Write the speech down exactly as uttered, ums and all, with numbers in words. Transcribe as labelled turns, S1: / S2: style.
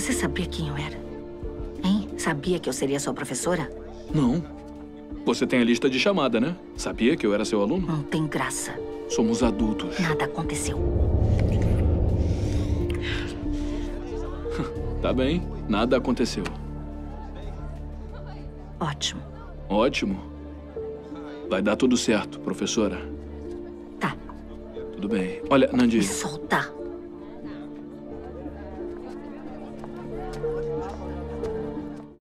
S1: Você sabia quem eu era? Hein? Sabia que eu seria sua professora?
S2: Não. Você tem a lista de chamada, né? Sabia que eu era seu aluno?
S1: Não tem graça.
S2: Somos adultos.
S1: Nada aconteceu.
S2: Tá bem. Nada aconteceu.
S1: Ótimo.
S2: Ótimo. Vai dar tudo certo, professora.
S1: Tá.
S2: Tudo bem. Olha, Nandi...
S1: Me solta.